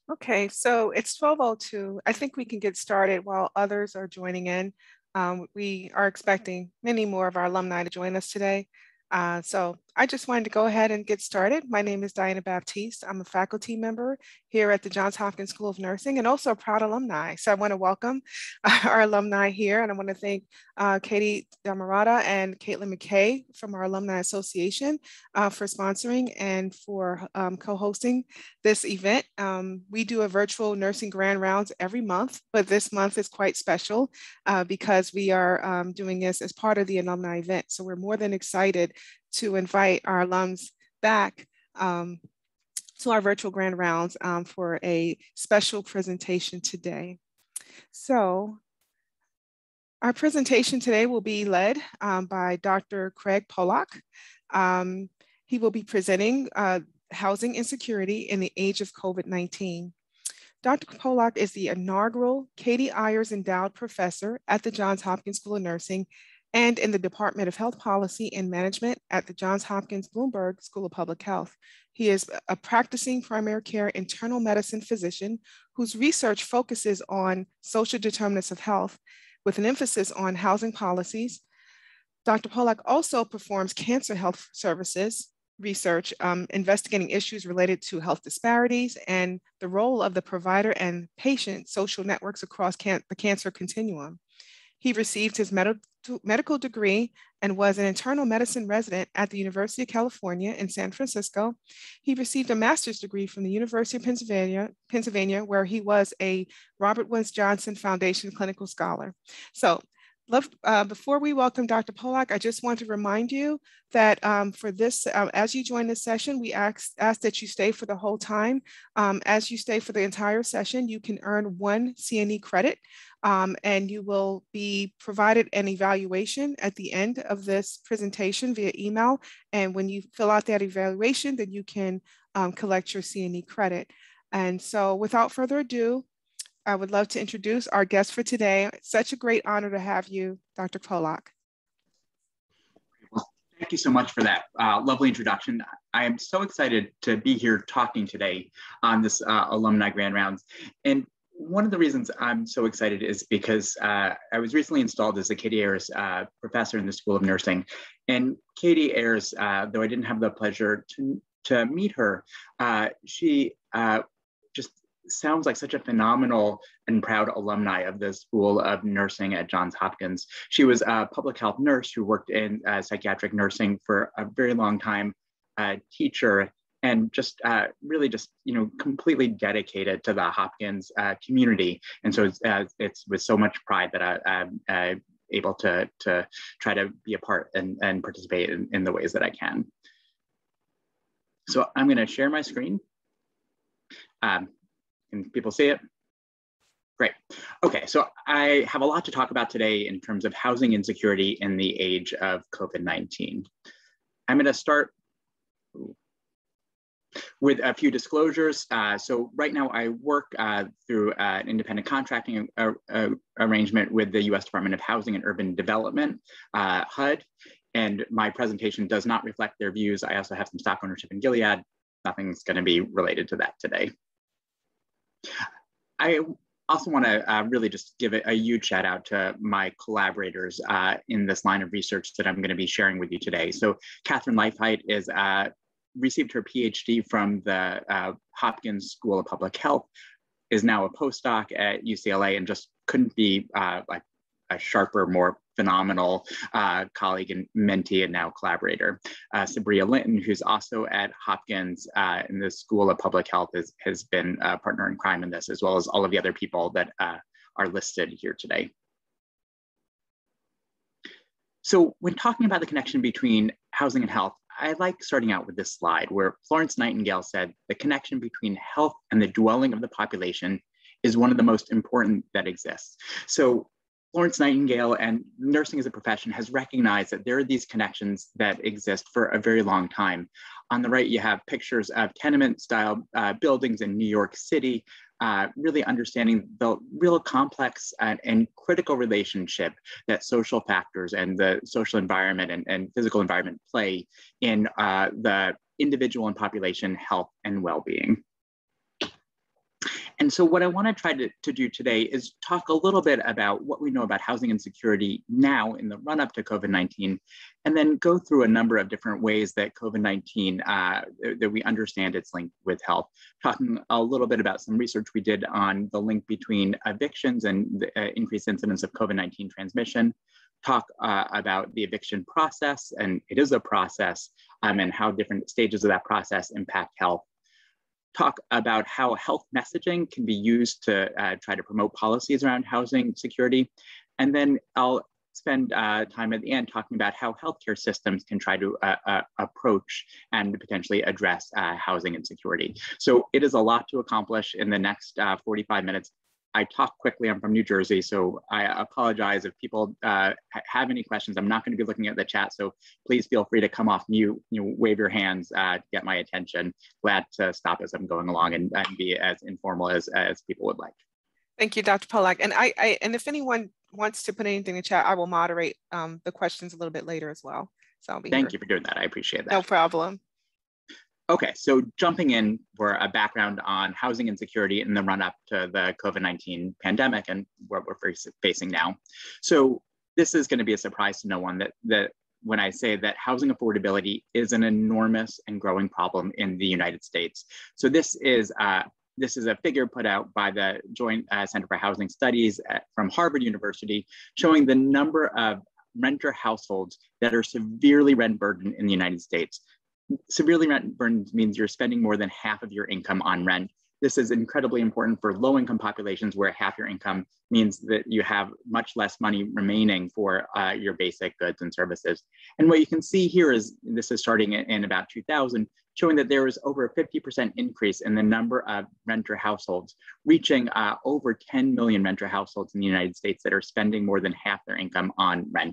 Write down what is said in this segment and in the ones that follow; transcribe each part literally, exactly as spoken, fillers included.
Okay, so it's twelve oh two. I think we can get started while others are joining in. Um, we are expecting many more of our alumni to join us today. Uh, so I just wanted to go ahead and get started. My name is Diana Baptiste. I'm a faculty member here at the Johns Hopkins School of Nursing and also a proud alumni. So I want to welcome our alumni here, and I want to thank uh, Katey Damarata and Caitlin McKay from our Alumni Association uh, for sponsoring and for um, co-hosting this event. Um, we do a virtual nursing grand rounds every month, but this month is quite special uh, because we are um, doing this as part of the alumni event. So we're more than excited to invite our alums back um, to our virtual grand rounds um, for a special presentation today. So our presentation today will be led um, by Doctor Craig Pollack. Um, he will be presenting uh, Housing Insecurity in the Age of COVID nineteen. Doctor Pollack is the inaugural Katey Ayers Endowed Professor at the Johns Hopkins School of Nursing and in the Department of Health Policy and Management at the Johns Hopkins Bloomberg School of Public Health. He is a practicing primary care internal medicine physician whose research focuses on social determinants of health with an emphasis on housing policies. Doctor Pollack also performs cancer health services research, um, investigating issues related to health disparities and the role of the provider and patient social networks across can the cancer continuum. He received his med medical degree and was an internal medicine resident at the University of California in San Francisco. He received a master's degree from the University of Pennsylvania, Pennsylvania, where he was a Robert Woods Johnson Foundation clinical scholar. So, Love, uh, before we welcome Doctor Pollack, I just want to remind you that um, for this, uh, as you join this session, we ask, ask that you stay for the whole time. Um, as you stay for the entire session, you can earn one C N E credit, um, and you will be provided an evaluation at the end of this presentation via email. And when you fill out that evaluation, then you can um, collect your C N E credit. And so without further ado, I would love to introduce our guest for today. It's such a great honor to have you, Doctor Pollack. Well, thank you so much for that uh, lovely introduction. I am so excited to be here talking today on this uh, alumni grand rounds. And one of the reasons I'm so excited is because uh, I was recently installed as a Katey Ayers uh, professor in the School of Nursing. And Katey Ayers, uh, though I didn't have the pleasure to, to meet her, uh, she uh, just sounds like such a phenomenal and proud alumni of the School of Nursing at Johns Hopkins. She was a public health nurse who worked in uh, psychiatric nursing for a very long time, a teacher, and just uh, really just, you know, completely dedicated to the Hopkins uh, community. And so it's, uh, it's with so much pride that I, I'm uh, able to, to try to be a part and, and participate in, in the ways that I can. So I'm gonna share my screen. Um, Can people see it? Great. Okay, so I have a lot to talk about today in terms of housing insecurity in the age of COVID nineteen. I'm going to start with a few disclosures. Uh, so right now I work uh, through uh, an independent contracting uh, uh, arrangement with the U S Department of Housing and Urban Development, uh, H U D, and my presentation does not reflect their views. I also have some stock ownership in Gilead. Nothing's going to be related to that today. I also want to uh, really just give a, a huge shout out to my collaborators uh, in this line of research that I'm going to be sharing with you today. So Catherine Leifheit is uh, received her PhD from the uh, Hopkins School of Public Health, is now a postdoc at U C L A, and just couldn't be uh, like a sharper, more phenomenal uh, colleague and mentee and now collaborator. Uh, Sabria Linton, who's also at Hopkins uh, in the School of Public Health, is, has been a partner in crime in this, as well as all of the other people that uh, are listed here today. So when talking about the connection between housing and health, I like starting out with this slide where Florence Nightingale said, the connection between health and the dwelling of the population is one of the most important that exists. So Florence Nightingale and nursing as a profession has recognized that there are these connections that exist for a very long time. On the right, you have pictures of tenement style uh, buildings in New York City, uh, really understanding the real complex and, and critical relationship that social factors and the social environment and, and physical environment play in uh, the individual and population health and well-being. And so what I want to try to, to do today is talk a little bit about what we know about housing insecurity now in the run-up to COVID nineteen, and then go through a number of different ways that COVID nineteen, uh, that we understand its link with health. Talking a little bit about some research we did on the link between evictions and the uh, increased incidence of COVID nineteen transmission. Talk uh, about the eviction process, and it is a process, um, and how different stages of that process impact health. Talk about how health messaging can be used to uh, try to promote policies around housing security. And then I'll spend uh, time at the end talking about how healthcare systems can try to uh, uh, approach and potentially address uh, housing insecurity. So it is a lot to accomplish in the next uh, forty-five minutes. I talk quickly, I'm from New Jersey, so I apologize if people uh, have any questions. I'm not going to be looking at the chat, so please feel free to come off mute, you know, wave your hands uh, to get my attention. Glad to stop as I'm going along and, and be as informal as, as people would like. Thank you, Doctor Pollack. And I, I and if anyone wants to put anything in the chat, I will moderate um, the questions a little bit later as well. So I'll be Thank here. you for doing that. I appreciate that. No problem. Okay, so jumping in for a background on housing insecurity in the run-up to the COVID nineteen pandemic and what we're facing now. So this is going to be a surprise to no one that, that when I say that housing affordability is an enormous and growing problem in the United States. So this is uh, this is a figure put out by the Joint uh, Center for Housing Studies at, from Harvard University, showing the number of renter households that are severely rent burdened in the United States. Severely rent burdened means you're spending more than half of your income on rent. This is incredibly important for low-income populations where half your income means that you have much less money remaining for uh, your basic goods and services. And what you can see here is, this is starting in, in about two thousand, showing that there was over a fifty percent increase in the number of renter households, reaching uh, over ten million renter households in the United States that are spending more than half their income on rent.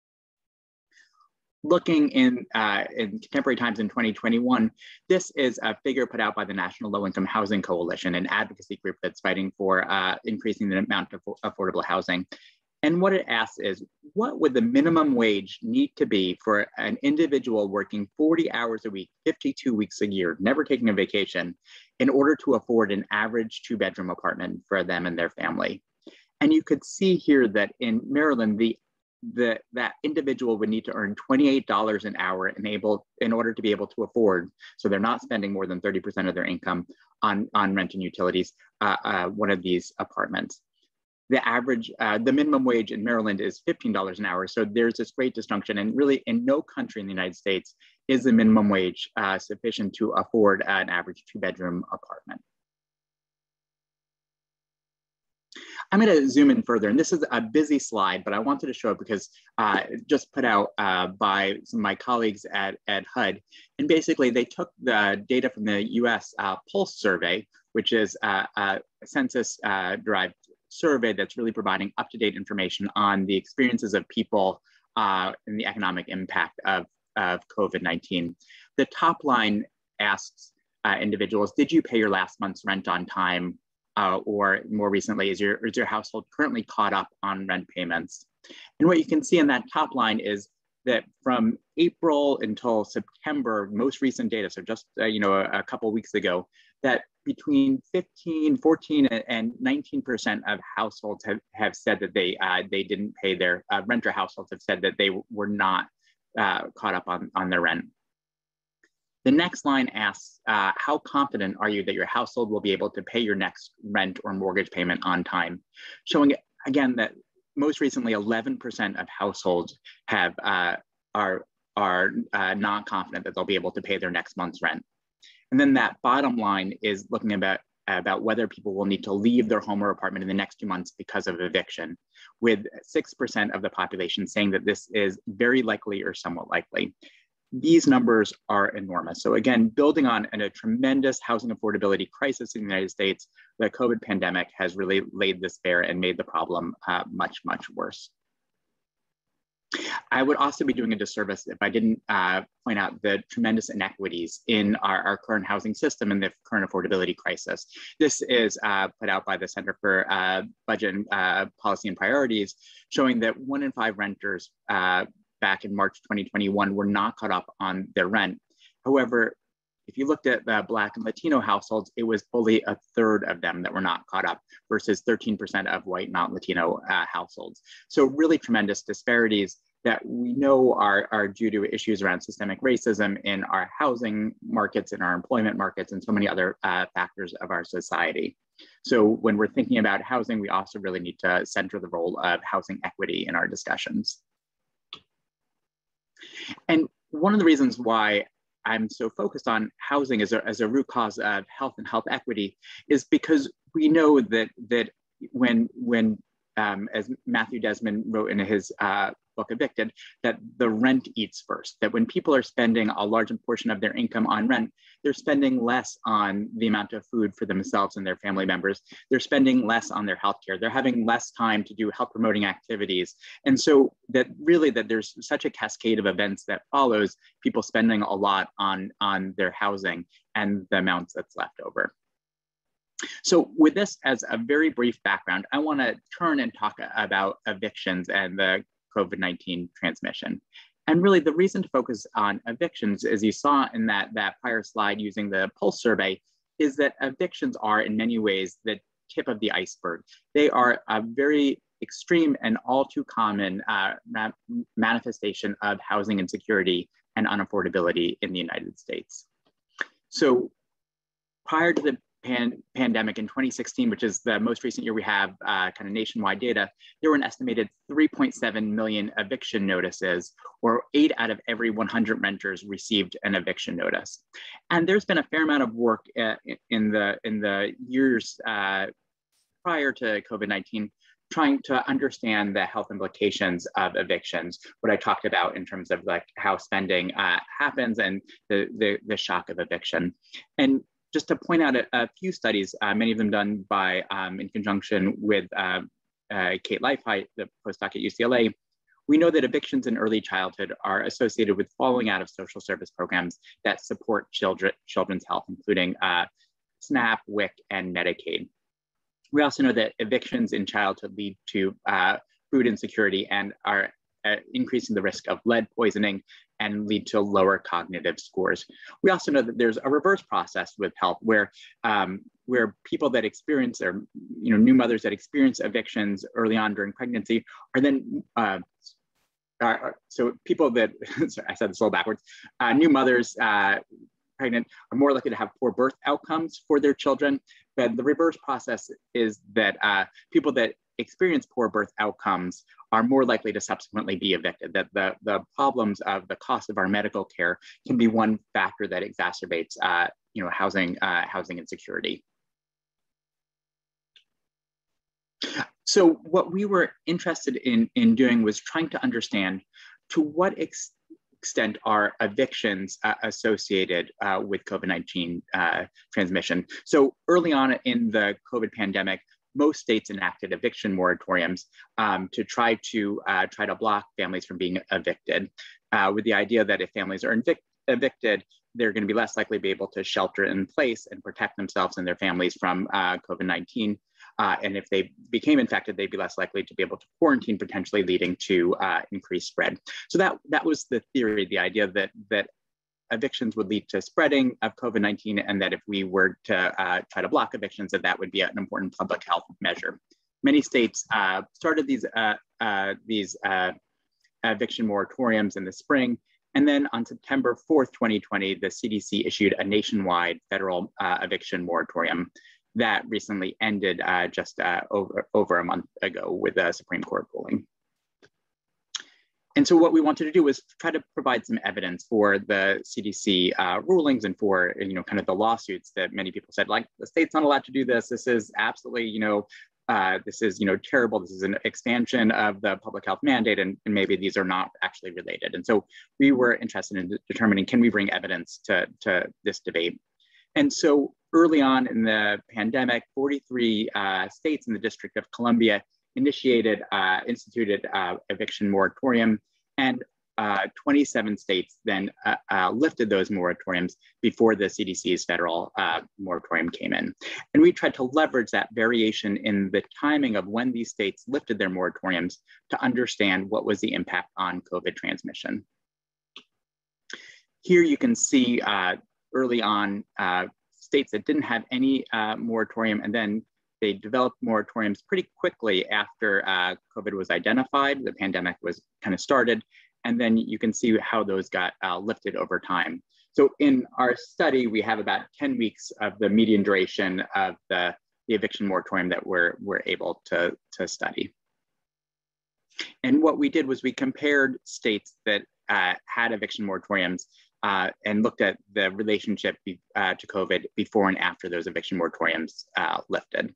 Looking in, uh, in contemporary times in twenty twenty-one, this is a figure put out by the National Low-Income Housing Coalition, an advocacy group that's fighting for uh, increasing the amount of affordable housing. And what it asks is, what would the minimum wage need to be for an individual working forty hours a week, fifty-two weeks a year, never taking a vacation, in order to afford an average two-bedroom apartment for them and their family? And you could see here that in Maryland, the The, that individual would need to earn twenty-eight dollars an hour in, able, in order to be able to afford, so they're not spending more than thirty percent of their income on, on rent and utilities, uh, uh, one of these apartments. The average, uh, the minimum wage in Maryland is fifteen dollars an hour, so there's this great disjunction, and really in no country in the United States is the minimum wage uh, sufficient to afford an average two-bedroom apartment. I'm going to zoom in further, and this is a busy slide, but I wanted to show it because uh, just put out uh, by some of my colleagues at, at H U D. And basically, they took the data from the U S uh, Pulse survey, which is uh, a census-derived uh, survey that's really providing up-to-date information on the experiences of people uh, and the economic impact of, of COVID nineteen. The top line asks uh, individuals, did you pay your last month's rent on time? Uh, or more recently, is your, is your household currently caught up on rent payments? And what you can see in that top line is that from April until September, most recent data, so just uh, you know a, a couple weeks ago, that between fifteen, fourteen, and nineteen percent of households have, have said that they uh, they didn't pay their uh, renter households have said that they were not uh, caught up on, on their rent. The next line asks, uh, how confident are you that your household will be able to pay your next rent or mortgage payment on time? Showing, again, that most recently eleven percent of households have uh, are, are uh, not confident that they'll be able to pay their next month's rent. And then that bottom line is looking about, about whether people will need to leave their home or apartment in the next two months because of eviction, with six percent of the population saying that this is very likely or somewhat likely. These numbers are enormous. So again, building on a tremendous housing affordability crisis in the United States, the COVID pandemic has really laid this bare and made the problem uh, much, much worse. I would also be doing a disservice if I didn't uh, point out the tremendous inequities in our, our current housing system and the current affordability crisis. This is uh, put out by the Center for uh, Budget and uh, Policy and Priorities, showing that one in five renters uh, back in March twenty twenty-one were not caught up on their rent. However, if you looked at the Black and Latino households, it was fully a third of them that were not caught up versus thirteen percent of white not Latino uh, households. So really tremendous disparities that we know are, are due to issues around systemic racism in our housing markets, in our employment markets, and so many other uh, factors of our society. So when we're thinking about housing, we also really need to center the role of housing equity in our discussions. And one of the reasons why I'm so focused on housing as a, as a root cause of health and health equity is because we know that, that when, when um, as Matthew Desmond wrote in his uh, book Evicted, that the rent eats first, that when people are spending a large portion of their income on rent, they're spending less on the amount of food for themselves and their family members. They're spending less on their healthcare. They're having less time to do health promoting activities. And so that really that there's such a cascade of events that follows people spending a lot on, on their housing and the amounts that's left over. So with this as a very brief background, I want to turn and talk about evictions and the COVID nineteen transmission. And really the reason to focus on evictions, as you saw in that, that prior slide using the Pulse survey, is that evictions are in many ways the tip of the iceberg. They are a very extreme and all too common uh, ma manifestation of housing insecurity and unaffordability in the United States. So prior to the Pan pandemic in twenty sixteen, which is the most recent year we have uh, kind of nationwide data, there were an estimated three point seven million eviction notices, or eight out of every one hundred renters received an eviction notice. And there's been a fair amount of work uh, in the in the years uh, prior to COVID nineteen, trying to understand the health implications of evictions, what I talked about in terms of like how spending uh, happens and the, the, the shock of eviction. And just to point out a, a few studies, uh, many of them done by, um, in conjunction with uh, uh, Kate Leifheit, the postdoc at U C L A, we know that evictions in early childhood are associated with falling out of social service programs that support children, children's health, including uh, SNAP, W I C, and Medicaid. We also know that evictions in childhood lead to uh, food insecurity and are uh, increasing the risk of lead poisoning and lead to lower cognitive scores. We also know that there's a reverse process with health where um, where people that experience, or you know, new mothers that experience evictions early on during pregnancy are then, uh, are, so people that, sorry, I said this a little backwards, uh, new mothers uh, pregnant are more likely to have poor birth outcomes for their children. But the reverse process is that uh, people that experience poor birth outcomes are more likely to subsequently be evicted, that the, the problems of the cost of our medical care can be one factor that exacerbates uh, you know, housing, uh, housing insecurity. So what we were interested in, in doing was trying to understand to what ex extent are evictions uh, associated uh, with COVID nineteen uh, transmission. So early on in the COVID pandemic, most states enacted eviction moratoriums um, to try to uh, try to block families from being evicted, uh, with the idea that if families are evic evicted, they're going to be less likely to be able to shelter in place and protect themselves and their families from uh, COVID nineteen. Uh, and if they became infected, they'd be less likely to be able to quarantine, potentially leading to uh, increased spread. So that, that was the theory, the idea that, that evictions would lead to spreading of COVID nineteen, and that if we were to uh, try to block evictions, that that would be an important public health measure. Many states uh, started these, uh, uh, these uh, eviction moratoriums in the spring, and then on September fourth, twenty twenty, the C D C issued a nationwide federal uh, eviction moratorium that recently ended uh, just uh, over, over a month ago with a Supreme Court ruling. And so what we wanted to do was try to provide some evidence for the C D C uh, rulings and for, you know, kind of the lawsuits that many people said, like, the state's not allowed to do this. This is absolutely, you know, uh, this is, you know, terrible. This is an expansion of the public health mandate, and, and maybe these are not actually related. And so we were interested in de determining, can we bring evidence to, to this debate? And so early on in the pandemic, forty-three uh, states in the District of Columbia initiated, uh, instituted uh, eviction moratorium, and uh, twenty-seven states then uh, uh, lifted those moratoriums before the C D C's federal uh, moratorium came in. And we tried to leverage that variation in the timing of when these states lifted their moratoriums to understand what was the impact on COVID transmission. Here you can see uh, early on uh, states that didn't have any uh, moratorium, and then they developed moratoriums pretty quickly after uh, COVID was identified, the pandemic was kind of started, and then you can see how those got uh, lifted over time. So in our study, we have about ten weeks of the median duration of the, the eviction moratorium that we're, we're able to, to study. And what we did was we compared states that uh, had eviction moratoriums uh, and looked at the relationship be, uh, to COVID before and after those eviction moratoriums uh, lifted.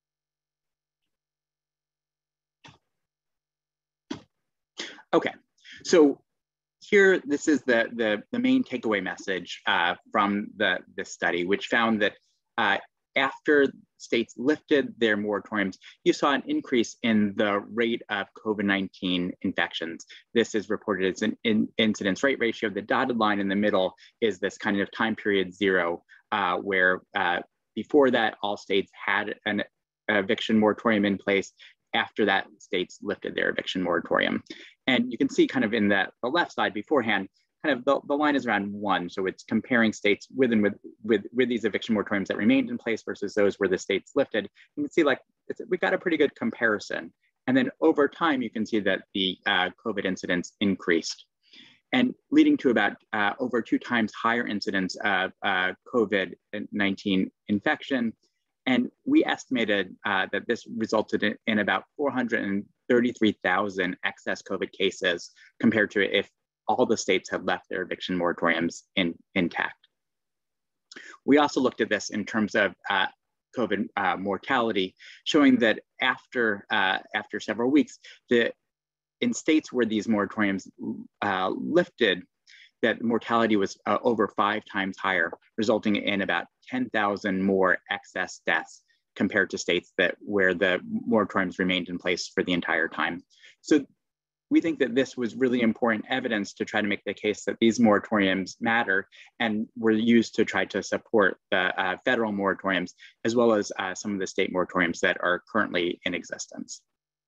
Okay, so here, this is the, the, the main takeaway message uh, from the, this study, which found that uh, after states lifted their moratoriums, you saw an increase in the rate of COVID nineteen infections. This is reported as an in, incidence rate ratio. The dotted line in the middle is this kind of time period zero, uh, where uh, before that, all states had an eviction moratorium in place. After that, states lifted their eviction moratorium. And you can see kind of in the, the left side beforehand, kind of the, the line is around one. So it's comparing states with and with, with, with these eviction moratoriums that remained in place versus those where the states lifted. You can see like, it's, we got a pretty good comparison. And then over time, you can see that the uh, COVID incidence increased, and leading to about uh, over two times higher incidence of uh, COVID nineteen infection. And we estimated uh, that this resulted in, in about four hundred thirty-three thousand excess COVID cases compared to if all the states had left their eviction moratoriums in, intact. We also looked at this in terms of uh, COVID uh, mortality, showing that after, uh, after several weeks, the, in states where these moratoriums uh, lifted, that mortality was uh, over five times higher, resulting in about ten thousand more excess deaths compared to states that where the moratoriums remained in place for the entire time. So we think that this was really important evidence to try to make the case that these moratoriums matter and were used to try to support the uh, federal moratoriums, as well as uh, some of the state moratoriums that are currently in existence.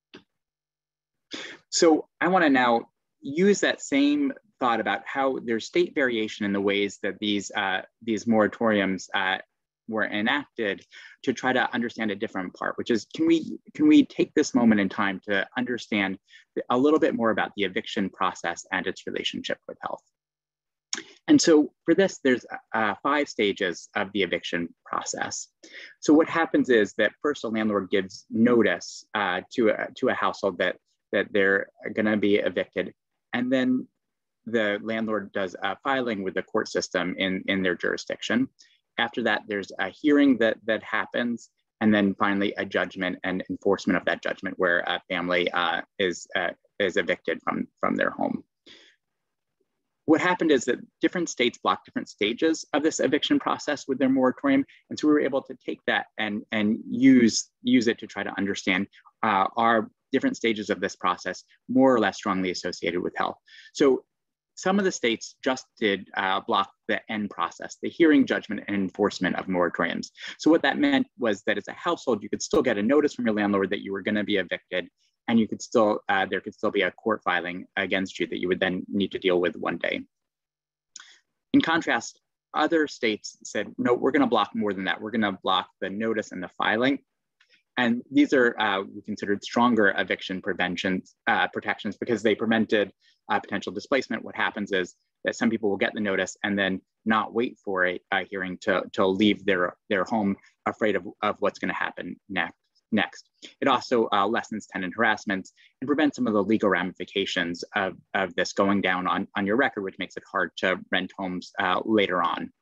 So I want to now use that same thought about how there's state variation in the ways that these, uh, these moratoriums uh, were enacted to try to understand a different part, which is, can we, can we take this moment in time to understand a little bit more about the eviction process and its relationship with health? And so for this, there's uh, five stages of the eviction process. So what happens is that first a landlord gives notice uh, to, a, to a household that, that they're gonna be evicted. And then the landlord does a filing with the court system in, in their jurisdiction. After that, there's a hearing that, that happens, and then finally a judgment and enforcement of that judgment where a family uh, is, uh, is evicted from, from their home. What happened is that different states block different stages of this eviction process with their moratorium. And so we were able to take that and, and use, use it to try to understand uh, our different stages of this process more or less strongly associated with health. So some of the states just did uh, block the end process, the hearing, judgment, and enforcement of moratoriums. So what that meant was that as a household, you could still get a notice from your landlord that you were going to be evicted, and you could still, uh, there could still be a court filing against you that you would then need to deal with one day. In contrast, other states said, no, we're going to block more than that. We're going to block the notice and the filing. And these are uh, we considered stronger eviction prevention uh, protections because they prevented uh, potential displacement. What happens is that some people will get the notice and then not wait for a, a hearing to, to leave their, their home afraid of, of what's going to happen next. Next, it also uh, lessens tenant harassment and prevents some of the legal ramifications of, of this going down on, on your record, which makes it hard to rent homes uh, later on.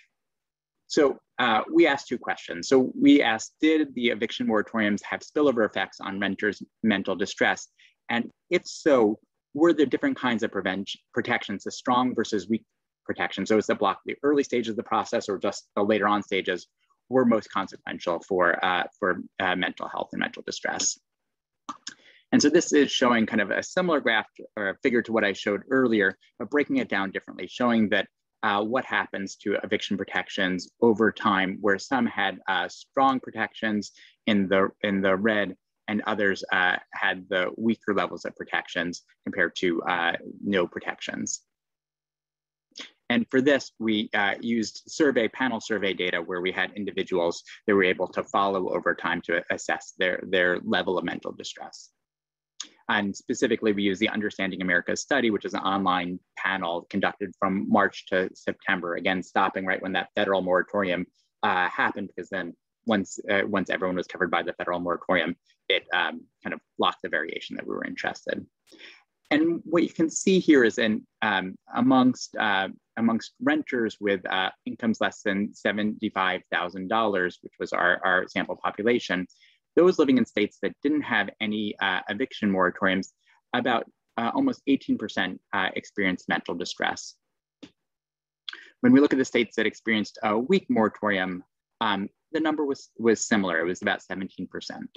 So uh, we asked two questions. So we asked, did the eviction moratoriums have spillover effects on renters' mental distress? And if so, were there different kinds of prevention protections, the strong versus weak protection? So is the block the early stages of the process or just the later on stages were most consequential for, uh, for uh, mental health and mental distress? And so this is showing kind of a similar graph or a figure to what I showed earlier, but breaking it down differently, showing that uh, what happens to eviction protections over time, where some had uh, strong protections in the, in the red, and others uh, had the weaker levels of protections compared to uh, no protections. And for this, we uh, used survey, panel survey data where we had individuals that were able to follow over time to assess their, their level of mental distress. And specifically, we use the Understanding America study, which is an online panel conducted from March to September, again, stopping right when that federal moratorium uh, happened, because then once, uh, once everyone was covered by the federal moratorium, it um, kind of locked the variation that we were interested. And what you can see here is in um, amongst, uh, amongst renters with uh, incomes less than seventy-five thousand dollars, which was our, our sample population, those living in states that didn't have any uh, eviction moratoriums, about uh, almost eighteen percent uh, experienced mental distress. When we look at the states that experienced a weak moratorium, um, the number was, was similar. It was about seventeen percent.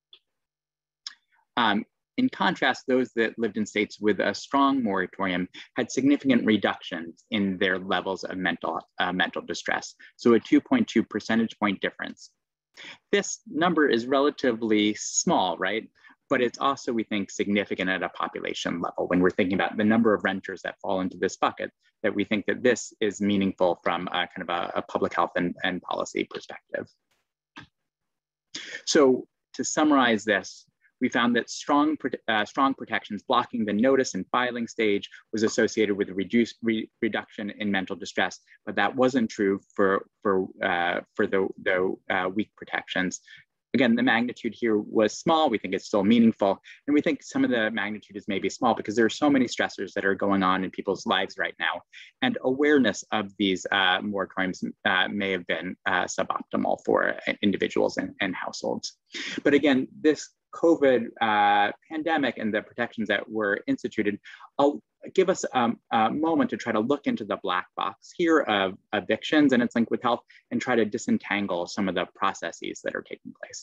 Um, in contrast, those that lived in states with a strong moratorium had significant reductions in their levels of mental, uh, mental distress, so a two point two percentage point difference. This number is relatively small, right? But it's also, we think, significant at a population level when we're thinking about the number of renters that fall into this bucket, that we think that this is meaningful from a kind of a, a public health and, and policy perspective. So to summarize this, we found that strong, uh, strong protections blocking the notice and filing stage was associated with a reduced re reduction in mental distress, but that wasn't true for, for, uh, for the, the uh, weak protections. Again, the magnitude here was small. We think it's still meaningful. And we think some of the magnitude is maybe small because there are so many stressors that are going on in people's lives right now. And awareness of these uh, moratoriums uh, may have been uh, suboptimal for individuals and, and households. But again, this COVID uh, pandemic and the protections that were instituted, I'll give us um, a moment to try to look into the black box here of evictions and its link with health and try to disentangle some of the processes that are taking place.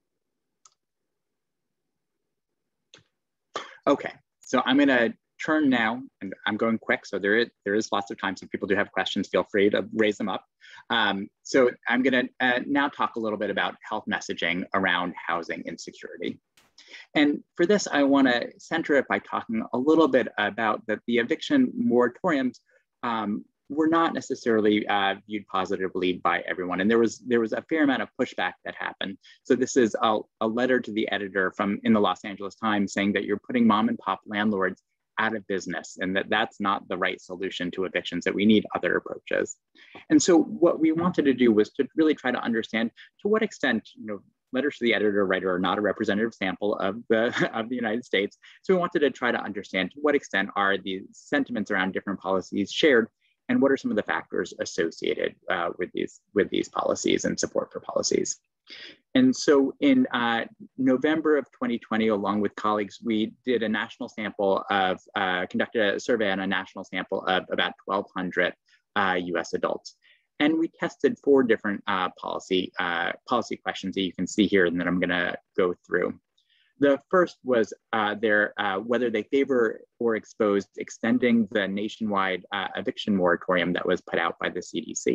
Okay, so I'm gonna turn now, and I'm going quick, so there is, there is lots of time, so if people do have questions, feel free to raise them up. Um, so I'm gonna uh, now talk a little bit about health messaging around housing insecurity. And for this, I wanna center it by talking a little bit about that the eviction moratoriums um, were not necessarily uh, viewed positively by everyone. And there was, there was a fair amount of pushback that happened. So this is a, a letter to the editor from in the Los Angeles Times saying that you're putting mom and pop landlords out of business and that that's not the right solution to evictions, that we need other approaches. And so what we wanted to do was to really try to understand to what extent, you know, letters to the editor or writer are not a representative sample of the, of the United States. So we wanted to try to understand to what extent are these sentiments around different policies shared, and what are some of the factors associated uh, with, these, with these policies and support for policies. And so in uh, November of twenty twenty, along with colleagues, we did a national sample of, uh, conducted a survey on a national sample of about twelve hundred uh, U S adults. And we tested four different uh, policy, uh, policy questions that you can see here and that I'm gonna go through. The first was uh, their, uh, whether they favor or expose extending the nationwide uh, eviction moratorium that was put out by the C D C.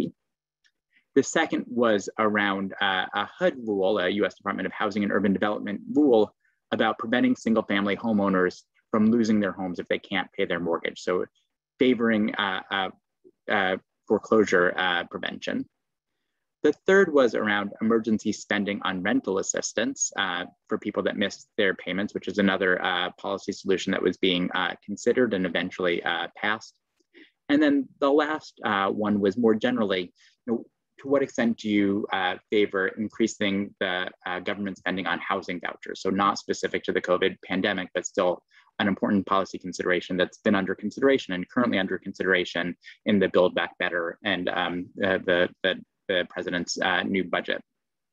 The second was around uh, a H U D rule, a U S Department of Housing and Urban Development rule about preventing single family homeowners from losing their homes if they can't pay their mortgage. So favoring uh, uh, uh, foreclosure uh, prevention. The third was around emergency spending on rental assistance uh, for people that missed their payments, which is another uh, policy solution that was being uh, considered and eventually uh, passed. And then the last uh, one was more generally, you know, to what extent do you uh, favor increasing the uh, government spending on housing vouchers? So not specific to the COVID pandemic, but still an important policy consideration that's been under consideration and currently under consideration in the Build Back Better and um, uh, the, the, the president's uh, new budget.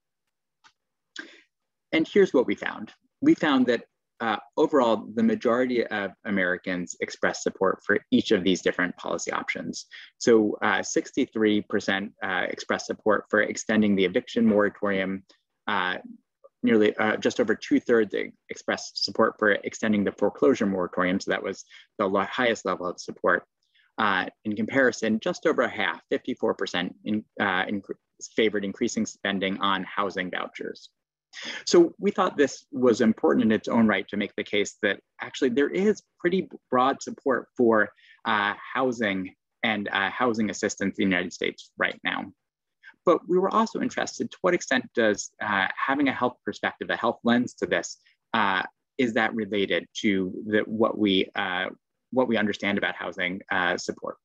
And here's what we found. We found that uh, overall, the majority of Americans express support for each of these different policy options. So uh, sixty-three percent uh, express support for extending the eviction moratorium. Uh, nearly uh, just over two thirds expressed support for extending the foreclosure moratorium. So that was the highest level of support. Uh, in comparison, just over a half, fifty-four percent in, uh, in favored increasing spending on housing vouchers. So we thought this was important in its own right to make the case that actually there is pretty broad support for uh, housing and uh, housing assistance in the United States right now. But we were also interested to what extent does uh, having a health perspective, a health lens to this, uh, is that related to the, what, we, uh, what we understand about housing uh, support?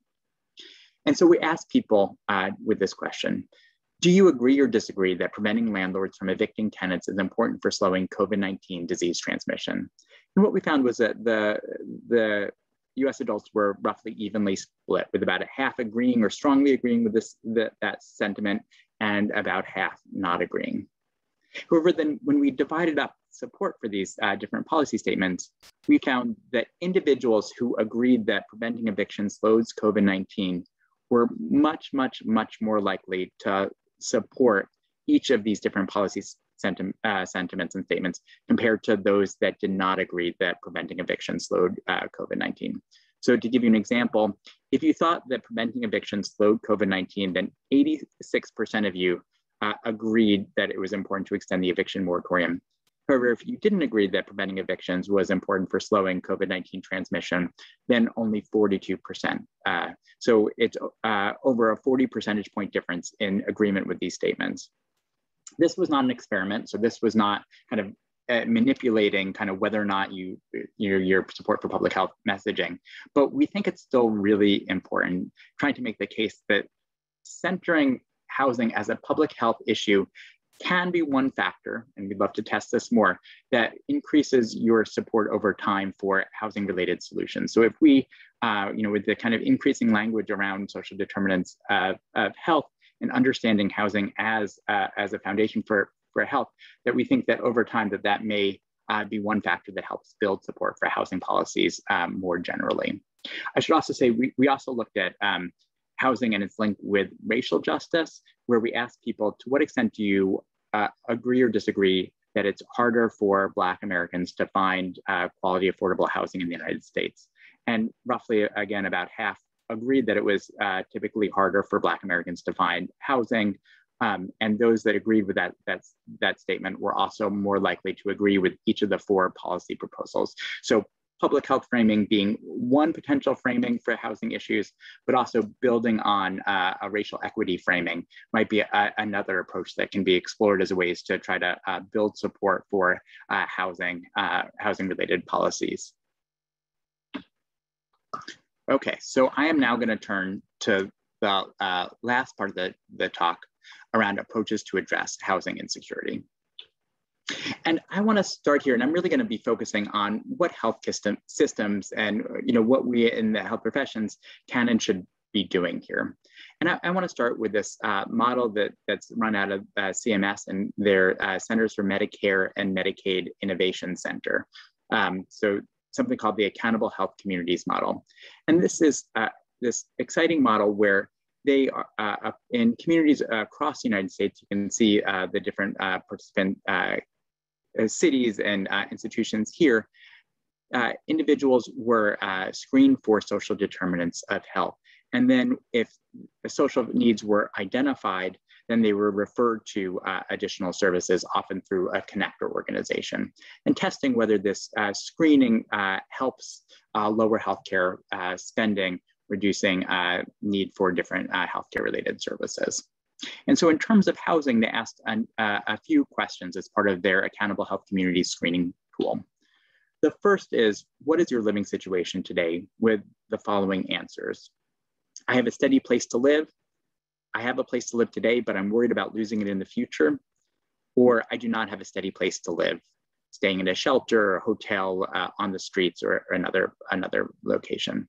And so we asked people uh, with this question: do you agree or disagree that preventing landlords from evicting tenants is important for slowing COVID nineteen disease transmission? And what we found was that the, the U S adults were roughly evenly split, with about a half agreeing or strongly agreeing with this, the, that sentiment, and about half not agreeing. However, then when we divided up support for these uh, different policy statements, we found that individuals who agreed that preventing eviction slows COVID nineteen were much, much, much more likely to support each of these different policy senti uh, sentiments and statements compared to those that did not agree that preventing eviction slowed uh, COVID nineteen. So to give you an example, if you thought that preventing eviction slowed COVID nineteen, then eighty-six percent of you uh, agreed that it was important to extend the eviction moratorium. However, if you didn't agree that preventing evictions was important for slowing COVID nineteen transmission, then only forty-two percent. Uh, so it's uh, over a forty percentage point difference in agreement with these statements. This was not an experiment, so this was not kind of uh, manipulating kind of whether or not you, you know, your support for public health messaging. But we think it's still really important, trying to make the case that centering housing as a public health issue can be one factor, and we'd love to test this more, that increases your support over time for housing related solutions. So if we, uh, you know, with the kind of increasing language around social determinants uh, of health and understanding housing as, uh, as a foundation for, for health, that we think that over time that that may uh, be one factor that helps build support for housing policies um, more generally. I should also say, we, we also looked at um, housing and its link with racial justice, where we asked people, to what extent do you uh, agree or disagree that it's harder for Black Americans to find uh, quality, affordable housing in the United States? And roughly, again, about half agreed that it was uh, typically harder for Black Americans to find housing. Um, and those that agreed with that, that, that statement were also more likely to agree with each of the four policy proposals. So public health framing being one potential framing for housing issues, but also building on uh, a racial equity framing might be a, another approach that can be explored as a ways to try to uh, build support for uh, housing, uh, housing related policies. Okay, so I am now gonna turn to the uh, last part of the, the talk around approaches to address housing insecurity. And I want to start here, and I'm really going to be focusing on what health system, systems and you know what we in the health professions can and should be doing here. And I, I want to start with this uh, model that, that's run out of uh, C M S and their uh, Centers for Medicare and Medicaid Innovation Center. Um, so something called the Accountable Health Communities model. And this is uh, this exciting model where they are uh, in communities across the United States. You can see uh, the different uh, participant uh, cities and uh, institutions here. Uh, individuals were uh, screened for social determinants of health. And then if the social needs were identified, then they were referred to uh, additional services, often through a connector organization, and testing whether this uh, screening uh, helps uh, lower healthcare uh, spending, reducing uh, need for different uh, healthcare related services. And so in terms of housing, they asked an, uh, a few questions as part of their Accountable Health Communities screening tool. The first is, what is your living situation today, with the following answers? I have a steady place to live. I have a place to live today, but I'm worried about losing it in the future. Or I do not have a steady place to live, staying in a shelter or hotel uh, on the streets or, or another, another location.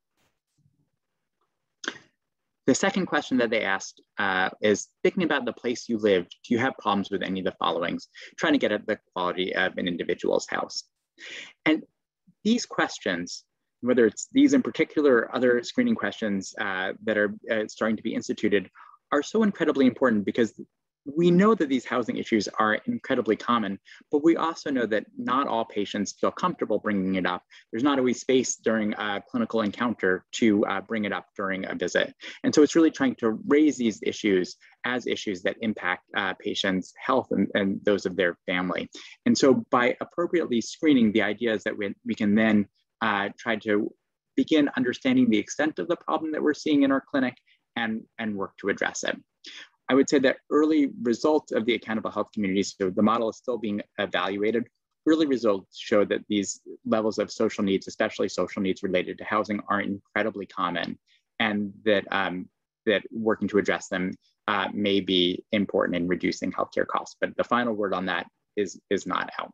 The second question that they asked uh, is, thinking about the place you live, do you have problems with any of the followings? Trying to get at the quality of an individual's house. And these questions, whether it's these in particular or other screening questions uh, that are uh, starting to be instituted, are so incredibly important, because we know that these housing issues are incredibly common, but we also know that not all patients feel comfortable bringing it up. There's not always space during a clinical encounter to uh, bring it up during a visit. And so it's really trying to raise these issues as issues that impact uh, patients' health and, and those of their family. And so by appropriately screening, the idea is that we, we can then uh, try to begin understanding the extent of the problem that we're seeing in our clinic and, and work to address it. I would say that early results of the accountable health community, so the model is still being evaluated, early results show that these levels of social needs, especially social needs related to housing, are incredibly common, and that, um, that working to address them uh, may be important in reducing healthcare costs. But the final word on that is, is not out.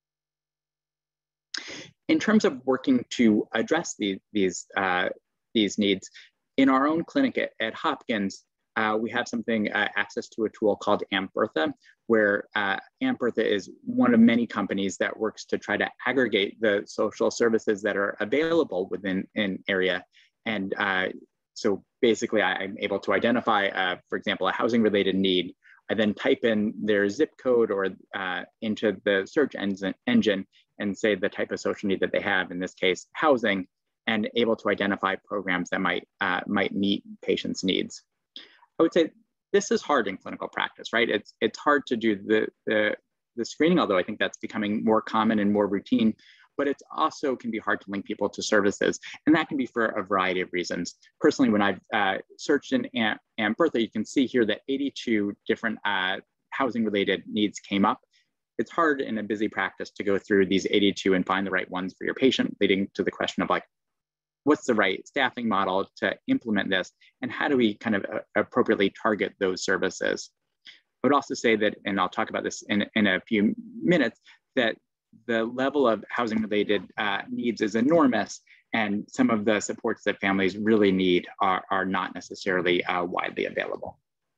In terms of working to address the, these, uh, these needs, in our own clinic at, at Hopkins, Uh, we have something, uh, access to a tool called AmpBertha, where uh, AmpBertha is one of many companies that works to try to aggregate the social services that are available within an area. And uh, so basically I, I'm able to identify, uh, for example, a housing related need. I then type in their zip code or uh, into the search engine and say the type of social need that they have, in this case, housing, and able to identify programs that might, uh, might meet patients' needs. I would say this is hard in clinical practice, right? It's, it's hard to do the, the, the screening, although I think that's becoming more common and more routine, but it's also can be hard to link people to services. And that can be for a variety of reasons. Personally, when I've uh, searched in AmpBertha, you can see here that eighty-two different uh, housing related needs came up. It's hard in a busy practice to go through these eighty-two and find the right ones for your patient, leading to the question of like, what's the right staffing model to implement this, and how do we kind of uh, appropriately target those services? I would also say that, and I'll talk about this in, in a few minutes, that the level of housing related uh, needs is enormous, and some of the supports that families really need are, are not necessarily uh, widely available.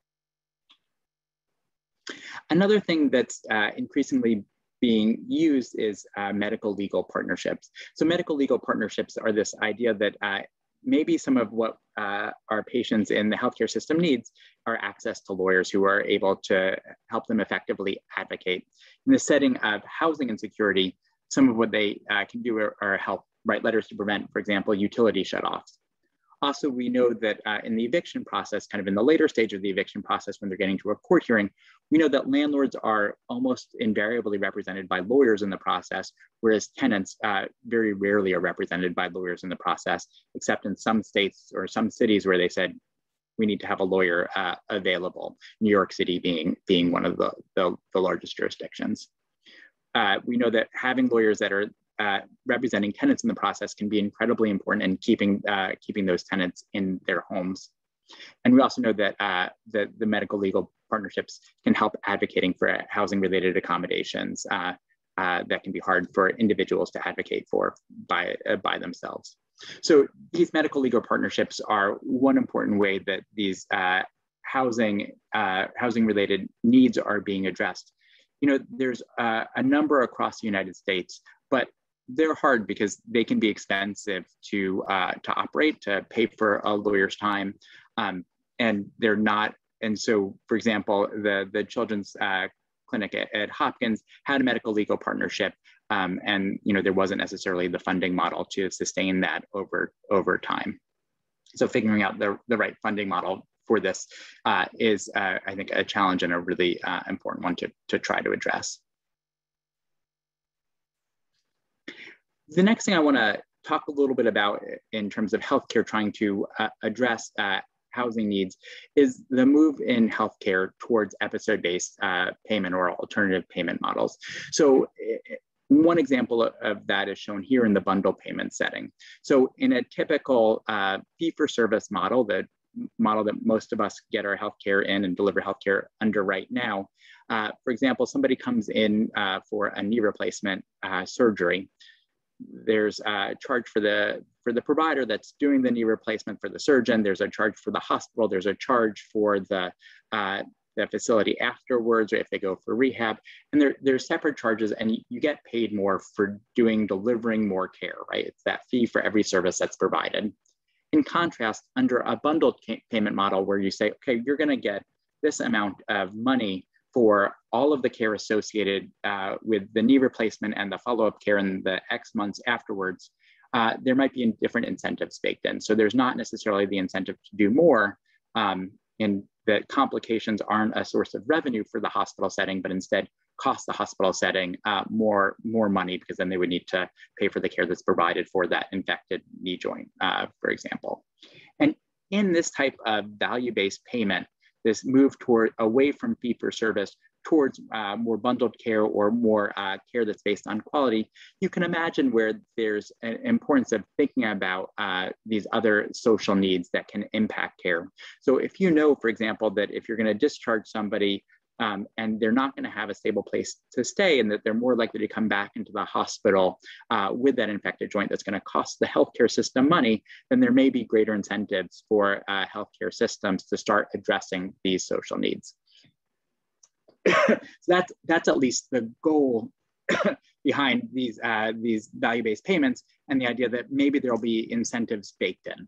Another thing that's uh, increasingly being used is uh, medical legal partnerships. So medical legal partnerships are this idea that uh, maybe some of what uh, our patients in the healthcare system needs are access to lawyers who are able to help them effectively advocate. In the setting of housing insecurity, some of what they uh, can do are, are help write letters to prevent, for example, utility shutoffs. Also, we know that uh, in the eviction process, kind of in the later stage of the eviction process, when they're getting to a court hearing, we know that landlords are almost invariably represented by lawyers in the process, whereas tenants uh, very rarely are represented by lawyers in the process, except in some states or some cities where they said, we need to have a lawyer uh, available, New York City being, being one of the, the, the largest jurisdictions. Uh, we know that having lawyers that are Uh, representing tenants in the process can be incredibly important in keeping, uh, keeping those tenants in their homes. And we also know that, uh, that the medical legal partnerships can help advocating for housing related accommodations uh, uh, that can be hard for individuals to advocate for by, uh, by themselves. So these medical legal partnerships are one important way that these uh, housing, uh, housing related needs are being addressed. You know, there's uh, a number across the United States, but they're hard because they can be expensive to uh, to operate, to pay for a lawyer's time, um, and they're not. And so, for example, the the children's uh, clinic at, at Hopkins had a medical legal partnership, um, and you know there wasn't necessarily the funding model to sustain that over over time. So figuring out the the right funding model for this uh, is, uh, I think, a challenge and a really uh, important one to to try to address. The next thing I want to talk a little bit about in terms of healthcare trying to uh, address uh, housing needs is the move in healthcare towards episode-based uh, payment or alternative payment models. So one example of that is shown here in the bundle payment setting. So in a typical uh, fee-for-service model, the model that most of us get our healthcare in and deliver healthcare under right now, uh, for example, somebody comes in uh, for a knee replacement uh, surgery. There's a charge for the for the provider that's doing the knee replacement, for the surgeon. There's a charge for the hospital. There's a charge for the uh, the facility afterwards, or if they go for rehab. And there, there's separate charges, and you get paid more for doing delivering more care, right? It's that fee for every service that's provided. In contrast, under a bundled payment model where you say, okay, you're going to get this amount of money for all of the care associated uh, with the knee replacement and the follow-up care in the X months afterwards, uh, there might be different incentives baked in. So there's not necessarily the incentive to do more, um, and that complications aren't a source of revenue for the hospital setting, but instead cost the hospital setting uh, more, more money, because then they would need to pay for the care that's provided for that infected knee joint, uh, for example. And in this type of value-based payment, this move toward away from fee-for-service towards uh, more bundled care or more uh, care that's based on quality, you can imagine where there's an importance of thinking about uh, these other social needs that can impact care. So if you know, for example, that if you're going to discharge somebody um, and they're not going to have a stable place to stay, and that they're more likely to come back into the hospital uh, with that infected joint that's going to cost the healthcare system money, then there may be greater incentives for uh, healthcare systems to start addressing these social needs. So that's, that's at least the goal behind these, uh, these value-based payments, and the idea that maybe there'll be incentives baked in.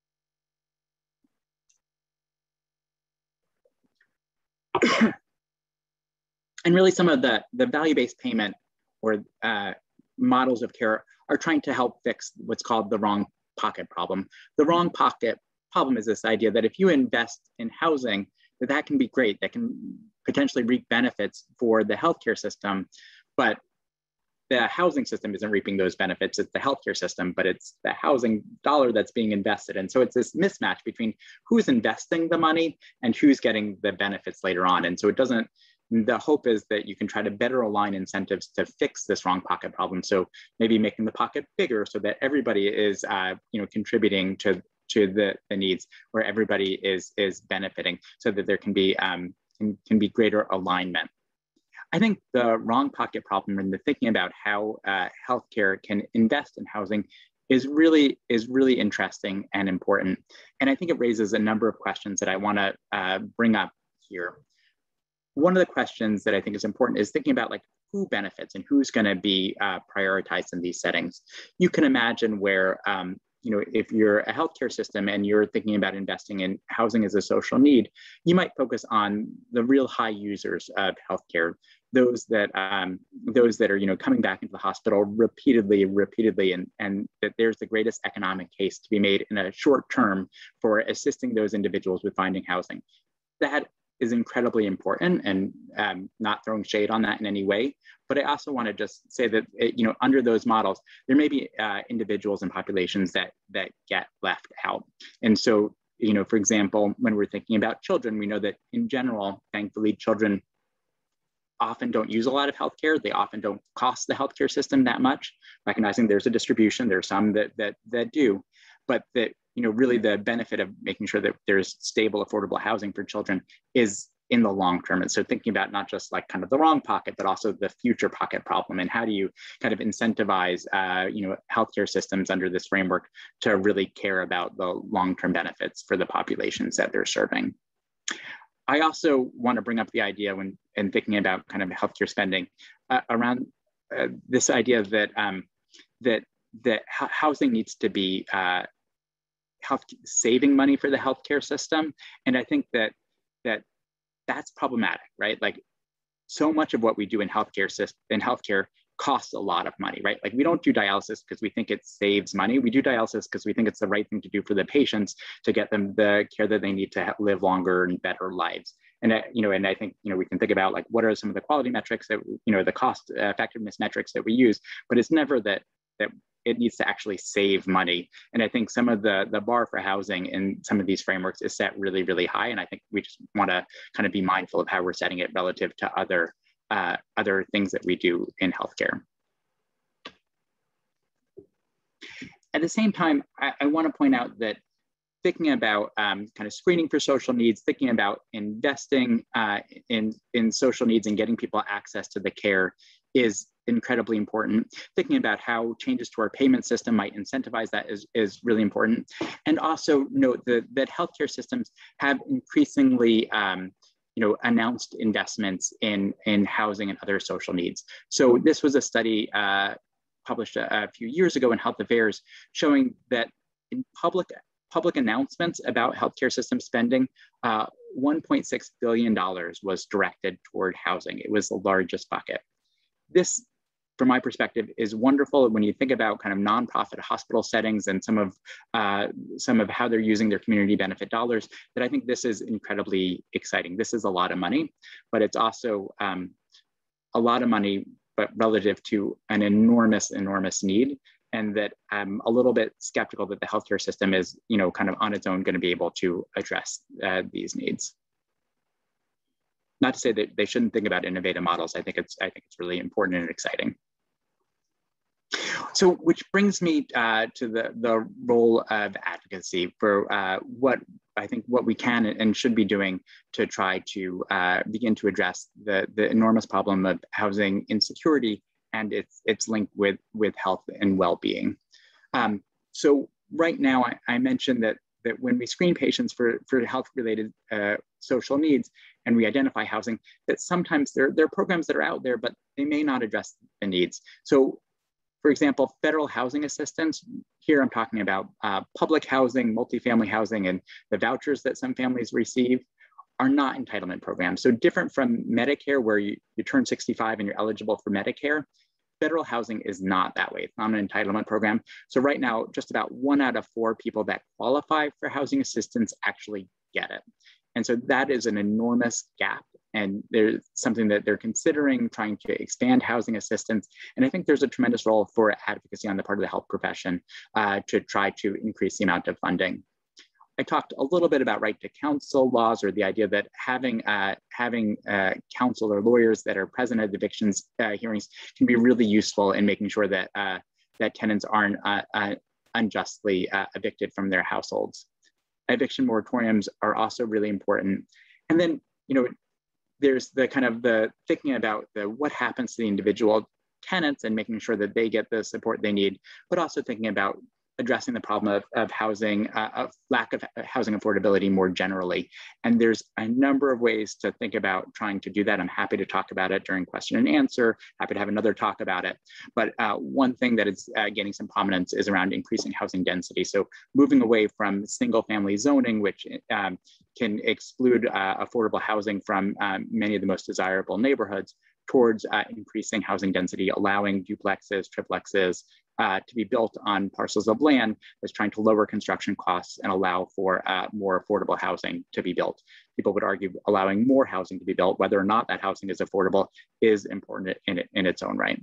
And really some of the, the value-based payment or uh, models of care are trying to help fix what's called the wrong pocket problem. The wrong pocket problem is this idea that if you invest in housing, that that can be great, that can potentially reap benefits for the healthcare system, but the housing system isn't reaping those benefits. It's the healthcare system, but it's the housing dollar that's being invested. And so it's this mismatch between who's investing the money and who's getting the benefits later on. And so it doesn't, the hope is that you can try to better align incentives to fix this wrong pocket problem. So maybe making the pocket bigger so that everybody is uh, you know, contributing to, to the, the needs, where everybody is, is benefiting, so that there can be, um, can, can be greater alignment. I think the wrong pocket problem in the thinking about how uh, healthcare can invest in housing is really, is really interesting and important. And I think it raises a number of questions that I want to uh, bring up here. One of the questions that I think is important is thinking about like who benefits and who's going to be uh, prioritized in these settings. You can imagine where, um, you know, if you're a healthcare system and you're thinking about investing in housing as a social need, you might focus on the real high users of healthcare, those that um, those that are, you know, coming back into the hospital repeatedly, repeatedly, and, and that there's the greatest economic case to be made in a short term for assisting those individuals with finding housing. That is incredibly important, and um, not throwing shade on that in any way. But I also want to just say that, it, you know, under those models, there may be uh, individuals and populations that that get left out. And so, you know, for example, when we're thinking about children, we know that in general, thankfully, children often don't use a lot of healthcare. They often don't cost the healthcare system that much, recognizing there's a distribution. There are some that that that do, but that, you know, really the benefit of making sure that there's stable, affordable housing for children is in the long term. And so thinking about not just like kind of the wrong pocket, but also the future pocket problem, and how do you kind of incentivize, uh, you know, healthcare systems under this framework to really care about the long-term benefits for the populations that they're serving. I also want to bring up the idea when and thinking about kind of healthcare spending uh, around uh, this idea that um, that that housing needs to be uh, health saving money for the healthcare system, and I think that that that's problematic, right? Like, so much of what we do in healthcare system in healthcare costs a lot of money, right? Like, we don't do dialysis because we think it saves money. We do dialysis because we think it's the right thing to do for the patients to get them the care that they need to live longer and better lives. And I, you know, and I think, you know, we can think about like what are some of the quality metrics that, you know, the cost effectiveness metrics that we use, but it's never that that it needs to actually save money. And I think some of the, the bar for housing in some of these frameworks is set really, really high. And I think we just want to kind of be mindful of how we're setting it relative to other, uh, other things that we do in healthcare. At the same time, I, I want to point out that thinking about um, kind of screening for social needs, thinking about investing uh, in, in social needs and getting people access to the care is incredibly important. Thinking about how changes to our payment system might incentivize that is, is really important. And also note that, that healthcare systems have increasingly um, you know, announced investments in, in housing and other social needs. So this was a study uh, published a, a few years ago in Health Affairs showing that in public public announcements about healthcare system spending, uh, one point six billion dollars was directed toward housing. It was the largest bucket. This, from my perspective, is wonderful when you think about kind of nonprofit hospital settings and some of uh, some of how they're using their community benefit dollars, that I think this is incredibly exciting. This is a lot of money, but it's also um, a lot of money, but relative to an enormous, enormous need. And that I'm a little bit skeptical that the healthcare system is, you know, kind of on its own going to be able to address uh, these needs. Not to say that they shouldn't think about innovative models. I think it's, I think it's really important and exciting. So, which brings me uh, to the, the role of advocacy for uh, what I think what we can and should be doing to try to uh, begin to address the, the enormous problem of housing insecurity and its, its link with, with health and well-being. Um, so right now, I, I mentioned that, that when we screen patients for, for health-related uh, social needs and we identify housing, that sometimes there, there are programs that are out there, but they may not address the needs. So for example, federal housing assistance, here I'm talking about uh, public housing, multifamily housing, and the vouchers that some families receive are not entitlement programs. So different from Medicare, where you, you turn sixty-five and you're eligible for Medicare, federal housing is not that way. It's not an entitlement program. So right now, just about one out of four people that qualify for housing assistance actually get it. And so that is an enormous gap. And there's something that they're considering trying to expand housing assistance. And I think there's a tremendous role for advocacy on the part of the health profession uh, to try to increase the amount of funding. I talked a little bit about right to counsel laws, or the idea that having uh, having uh, counsel or lawyers that are present at evictions uh, hearings can be really useful in making sure that uh, that tenants aren't uh, uh, unjustly uh, evicted from their households. Eviction moratoriums are also really important. And then, you know, there's the kind of the thinking about the what happens to the individual tenants and making sure that they get the support they need, but also thinking about addressing the problem of, of housing, uh, of lack of housing affordability more generally. And there's a number of ways to think about trying to do that. I'm happy to talk about it during question and answer, happy to have another talk about it. But uh, one thing that is uh, getting some prominence is around increasing housing density. So moving away from single family zoning, which um, can exclude uh, affordable housing from um, many of the most desirable neighborhoods, towards uh, increasing housing density, allowing duplexes, triplexes, Uh, to be built on parcels of land, is trying to lower construction costs and allow for uh, more affordable housing to be built. People would argue allowing more housing to be built, whether or not that housing is affordable, is important in, it, in its own right.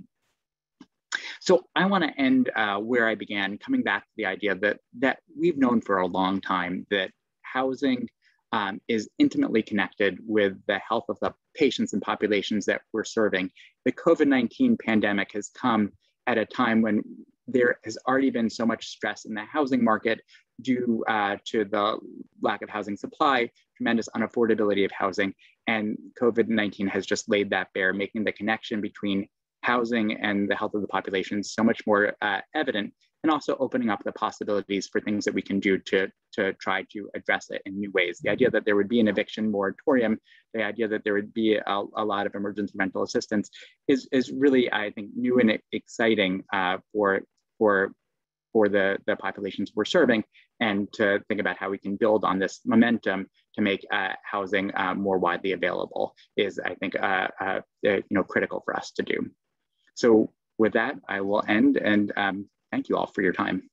So I want to end uh, where I began, coming back to the idea that, that we've known for a long time that housing um, is intimately connected with the health of the patients and populations that we're serving. The COVID nineteen pandemic has come at a time when there has already been so much stress in the housing market due uh, to the lack of housing supply, tremendous unaffordability of housing, and COVID nineteen has just laid that bare, making the connection between housing and the health of the population so much more uh, evident, and also opening up the possibilities for things that we can do to, to try to address it in new ways. The idea that there would be an eviction moratorium, the idea that there would be a, a lot of emergency rental assistance is, is really, I think, new and exciting uh, for, for, for the, the populations we're serving, and to think about how we can build on this momentum to make uh, housing uh, more widely available is, I think, uh, uh, you know, critical for us to do. So with that, I will end, and um, thank you all for your time.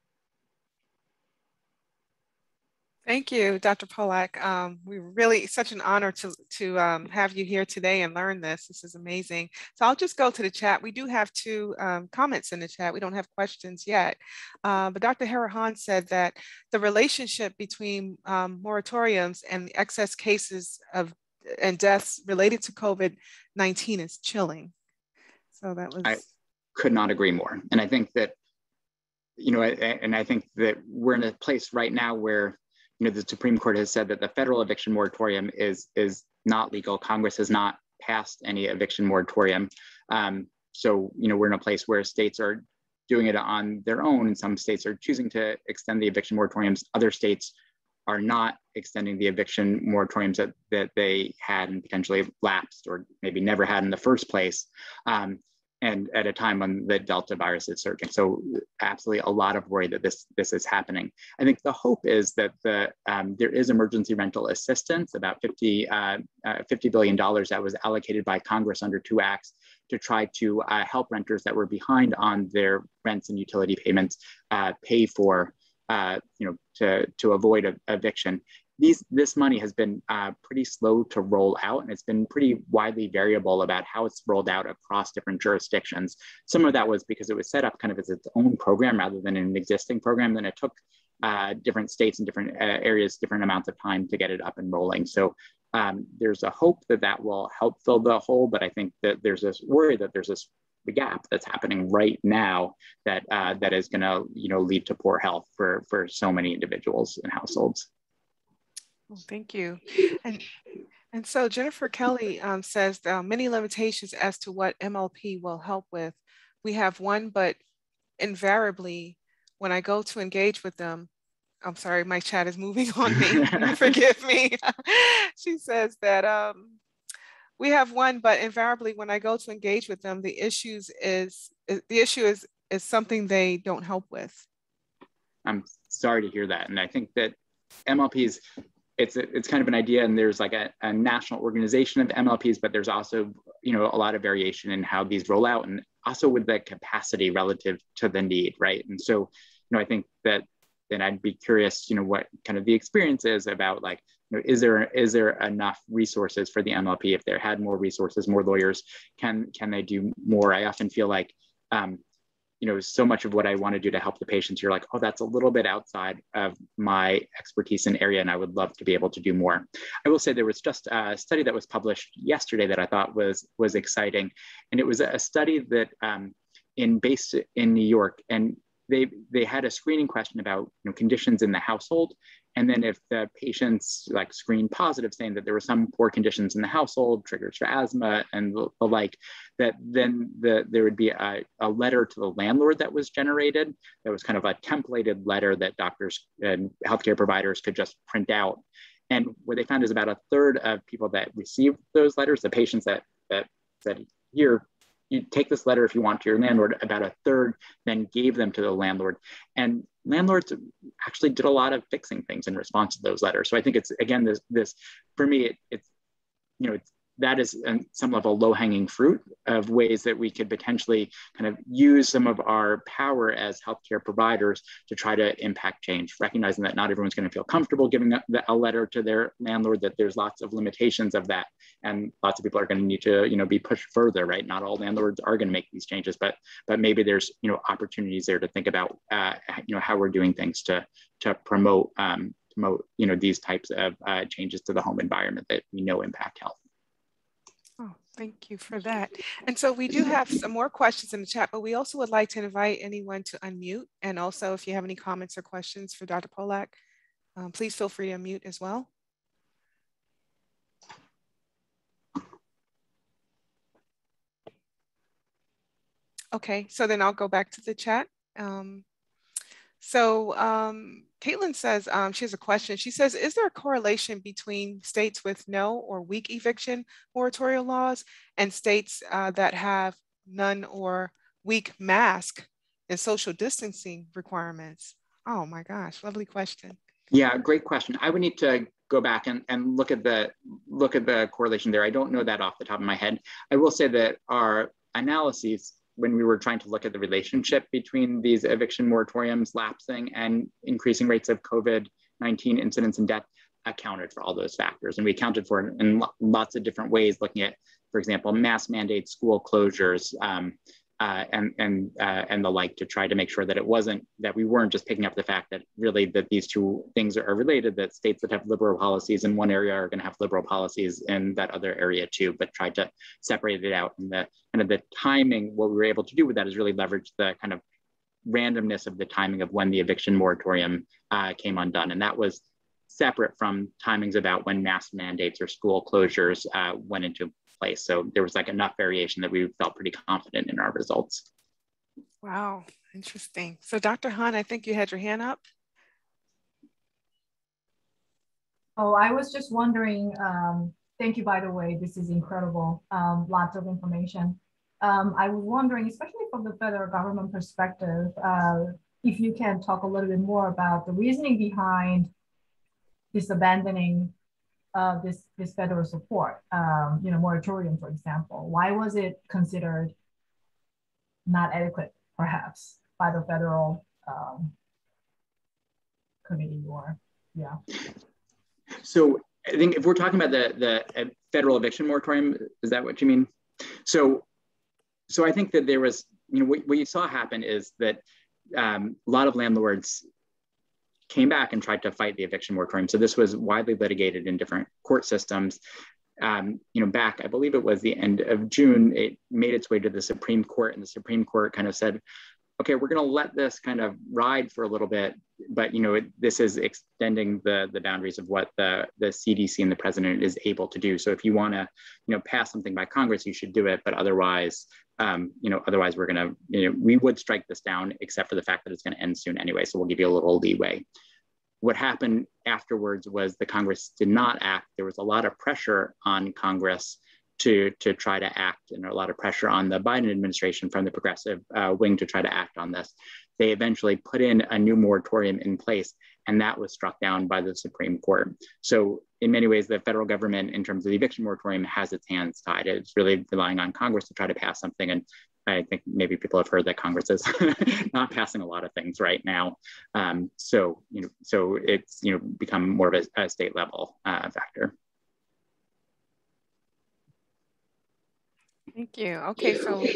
Thank you, Doctor Pollack. Um, we really, such an honor to, to um, have you here today and learn this. This is amazing. So I'll just go to the chat. We do have two um, comments in the chat. We don't have questions yet. Uh, but Doctor Harahan said that the relationship between um, moratoriums and the excess cases of and deaths related to COVID nineteen is chilling. So that was... I could not agree more. And I think that, you know, and I think that we're in a place right now where, you know, the Supreme Court has said that the federal eviction moratorium is, is not legal. Congress has not passed any eviction moratorium. Um, so, you know, we're in a place where states are doing it on their own, and some states are choosing to extend the eviction moratoriums. Other states are not extending the eviction moratoriums that, that they had and potentially lapsed or maybe never had in the first place. Um, and at a time when the Delta virus is surging. So absolutely a lot of worry that this, this is happening. I think the hope is that the, um, there is emergency rental assistance, about fifty, uh, uh, fifty billion dollars that was allocated by Congress under two acts to try to uh, help renters that were behind on their rents and utility payments uh, pay for, uh, you know, to, to avoid a, eviction. these this money has been uh, pretty slow to roll out, and it's been pretty widely variable about how it's rolled out across different jurisdictions. Some of that was because it was set up kind of as its own program rather than an existing program. Then it took uh, different states and different uh, areas different amounts of time to get it up and rolling. So um, there's a hope that that will help fill the hole, but I think that there's this worry that there's this the gap that's happening right now that uh, that is going to you know lead to poor health for for so many individuals and households. Well, thank you. And and so Jennifer Kelly um, says there are many limitations as to what M L P will help with. We have one, but invariably, when I go to engage with them, I'm sorry, my chat is moving on me. Forgive me. She says that. Um, We have one, but invariably when I go to engage with them, the issues is, the issue is, is something they don't help with. I'm sorry to hear that. And I think that M L Ps, it's, a, it's kind of an idea, and there's like a, a national organization of M L Ps, but there's also, you know, a lot of variation in how these roll out, and also with the capacity relative to the need, right? And so, you know, I think that then I'd be curious, you know, what kind of the experience is about, like, you know, is there is there enough resources for the M L P? If there had more resources, more lawyers, can can they do more? I often feel like, um, you know, so much of what I want to do to help the patients, you're like, oh, that's a little bit outside of my expertise and area, and I would love to be able to do more. I will say there was just a study that was published yesterday that I thought was was exciting, and it was a study that um, in based in New York, and they they had a screening question about you know, conditions in the household. And then if the patients like screened positive, saying that there were some poor conditions in the household, triggers for asthma and the, the like, that then the, there would be a, a letter to the landlord that was generated. That was kind of a templated letter that doctors and healthcare providers could just print out. And what they found is about a third of people that received those letters, the patients that, that said, here, you take this letter if you want to your landlord, about a third then gave them to the landlord. And landlords actually did a lot of fixing things in response to those letters. So I think it's, again, this, this for me, it, it's, you know, it's, that is on some level low-hanging fruit of ways that we could potentially kind of use some of our power as healthcare providers to try to impact change, recognizing that not everyone's going to feel comfortable giving a, a letter to their landlord, that there's lots of limitations of that, and lots of people are going to need to, you know, be pushed further, right? Not all landlords are going to make these changes, but but maybe there's, you know, opportunities there to think about, uh, you know, how we're doing things to to promote um, promote, you know, these types of uh, changes to the home environment that we know impact health. Oh, thank you for that. And so we do have some more questions in the chat, but we also would like to invite anyone to unmute. And also, if you have any comments or questions for Doctor Pollack, um, please feel free to unmute as well. Okay, so then I'll go back to the chat. Um, So um, Caitlin says, um, she has a question. She says, is there a correlation between states with no or weak eviction moratorium laws and states uh, that have none or weak mask and social distancing requirements? Oh my gosh, lovely question. Yeah, great question. I would need to go back and, and look at the look at the correlation there. I don't know that off the top of my head. I will say that our analyses, when we were trying to look at the relationship between these eviction moratoriums lapsing and increasing rates of COVID nineteen incidents and death, accounted for all those factors. And we accounted for it in lots of different ways, looking at, for example, mask mandates, school closures, um, uh, and and uh, and the like, to try to make sure that it wasn't, that we weren't just picking up the fact that really that these two things are related, that states that have liberal policies in one area are going to have liberal policies in that other area too, but tried to separate it out. And the kind of the timing, what we were able to do with that is really leverage the kind of randomness of the timing of when the eviction moratorium uh, came undone. And that was separate from timings about when mask mandates or school closures uh, went into place. So there was like enough variation that we felt pretty confident in our results. Wow, interesting. So Doctor Han, I think you had your hand up. Oh, I was just wondering, um, thank you, by the way, this is incredible, um, lots of information. Um, I was wondering, especially from the federal government perspective, uh, if you can talk a little bit more about the reasoning behind this abandoning uh, this, this federal support, um, you know, moratorium, for example. Why was it considered not adequate, perhaps, by the federal um, committee or, yeah. So I think if we're talking about the, the federal eviction moratorium, is that what you mean? So, so I think that there was, you know, what, what you saw happen is that um, a lot of landlords came back and tried to fight the eviction moratorium. So this was widely litigated in different court systems. Um, you know, back, I believe it was the end of June, it made its way to the Supreme Court, and the Supreme Court kind of said, okay, we're going to let this kind of ride for a little bit, but you know, it, this is extending the the boundaries of what the the C D C and the president is able to do. So if you want to, you know, pass something by Congress, you should do it. But otherwise, um, you know, otherwise we're going to, you know, we would strike this down, except for the fact that it's going to end soon anyway. So we'll give you a little leeway. What happened afterwards was the Congress did not act. There was a lot of pressure on Congress to, to try to act, and a lot of pressure on the Biden administration from the progressive uh, wing to try to act on this. They eventually put in a new moratorium in place, and that was struck down by the Supreme Court. So in many ways, the federal government, in terms of the eviction moratorium, has its hands tied. It's really relying on Congress to try to pass something. And I think maybe people have heard that Congress is not passing a lot of things right now. Um, so, you know, so it's, you know, become more of a, a state level uh, factor. Thank you. Okay, so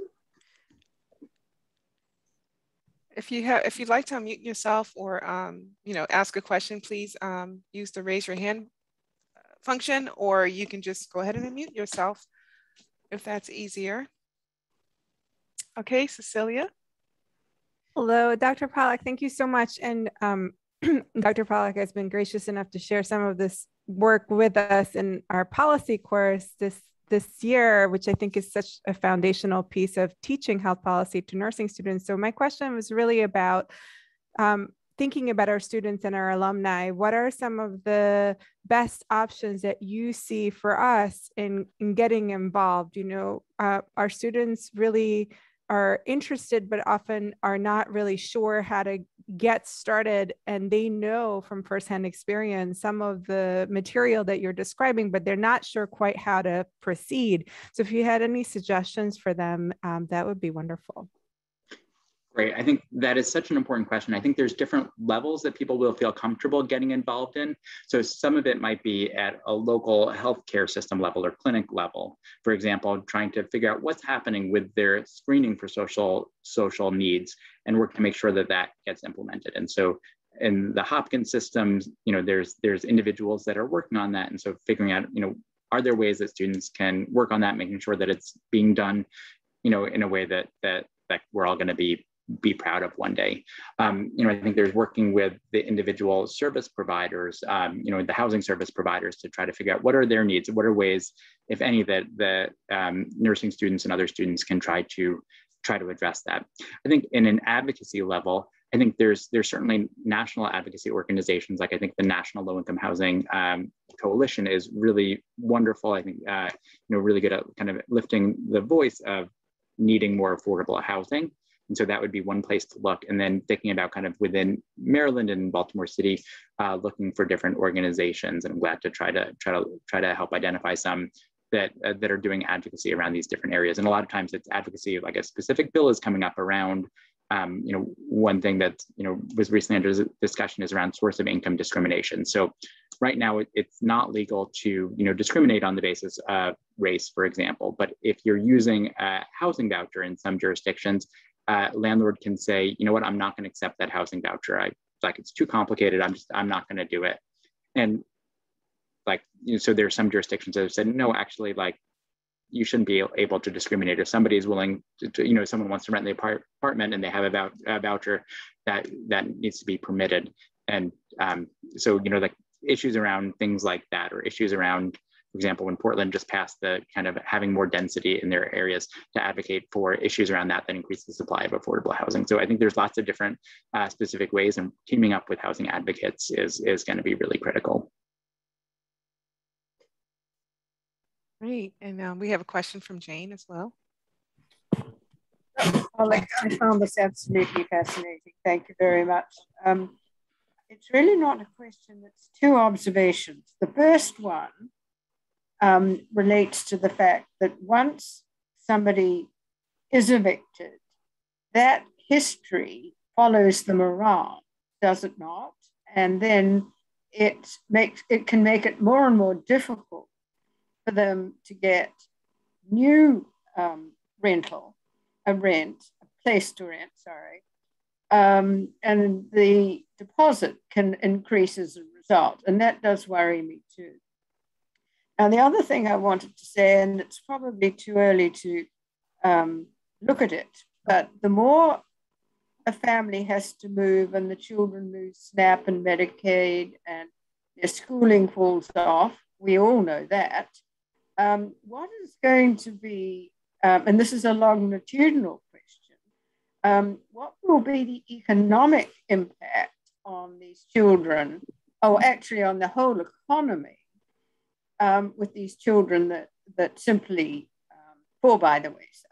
if you have, if you'd like to unmute yourself or um, you know, ask a question, please um, use the raise your hand function, or you can just go ahead and unmute yourself if that's easier. Okay, Cecilia. Hello, Doctor Pollack. Thank you so much. And um, Doctor Pollack has been gracious enough to share some of this work with us in our policy course this this year, which I think is such a foundational piece of teaching health policy to nursing students. So my question was really about um, thinking about our students and our alumni. What are some of the best options that you see for us in, in getting involved? You know, uh, our students really are interested, but often are not really sure how to get started. And they know from firsthand experience some of the material that you're describing, but they're not sure quite how to proceed. So if you had any suggestions for them, um, that would be wonderful. Great. I think that is such an important question. I think there's different levels that people will feel comfortable getting involved in. So some of it might be at a local healthcare system level or clinic level. For example, trying to figure out what's happening with their screening for social, social needs and work to make sure that that gets implemented. And so in the Hopkins systems, you know, there's, there's individuals that are working on that. And so figuring out, you know, are there ways that students can work on that, making sure that it's being done, you know, in a way that, that, that we're all going to be be proud of one day. Um, you know, I think there's working with the individual service providers, um, you know, the housing service providers to try to figure out what are their needs, what are ways, if any, that the um, nursing students and other students can try to try to address that. I think in an advocacy level, I think there's there's certainly national advocacy organizations, like I think the National Low Income Housing um, Coalition is really wonderful. I think, uh, you know, really good at kind of lifting the voice of needing more affordable housing. And so that would be one place to look. And then thinking about kind of within Maryland and Baltimore City, uh, looking for different organizations. And I'm glad to try to try to try to help identify some that uh, that are doing advocacy around these different areas. And a lot of times it's advocacy, like a specific bill is coming up around. Um, you know, one thing that you know was recently under discussion is around source of income discrimination. So right now it, it's not legal to you know discriminate on the basis of race, for example. But if you're using a housing voucher in some jurisdictions, Uh, landlord can say, you know what, I'm not going to accept that housing voucher. I like it's too complicated. I'm just, I'm not going to do it. And like, you know, so there are some jurisdictions that have said, no, actually, like, you shouldn't be able to discriminate. If somebody is willing to, to you know, someone wants to rent the apart apartment and they have a, vou a voucher, that that needs to be permitted. And um, so, you know, like issues around things like that, or issues around, for example, when Portland just passed the kind of having more density in their areas, to advocate for issues around that that increase the supply of affordable housing. So I think there's lots of different uh, specific ways, and teaming up with housing advocates is, is going to be really critical. Great. And um, we have a question from Jane as well. Pollack, I found this absolutely fascinating. Thank you very much. Um, it's really not a question, it's two observations. The first one Um, relates to the fact that once somebody is evicted, that history follows them around, does it not? And then it makes it can make it more and more difficult for them to get new um, rental, a rent, a place to rent, sorry. Um, and the deposit can increase as a result. And that does worry me too. Now, the other thing I wanted to say, and it's probably too early to um, look at it, but the more a family has to move and the children lose SNAP and Medicaid and their schooling falls off, we all know that. Um, what is going to be, um, and this is a longitudinal question, um, what will be the economic impact on these children, or actually on the whole economy, um, with these children that, that simply um, fall by the wayside?